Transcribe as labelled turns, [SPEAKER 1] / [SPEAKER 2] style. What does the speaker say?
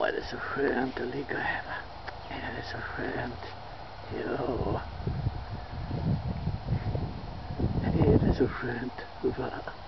[SPEAKER 1] är det så skönt att ligga här, va? Är det så skönt? Ja. Är det så skönt, va?